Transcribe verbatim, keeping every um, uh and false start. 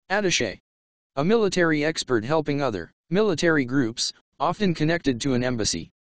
Attache. A military expert helping other military groups, often connected to an embassy.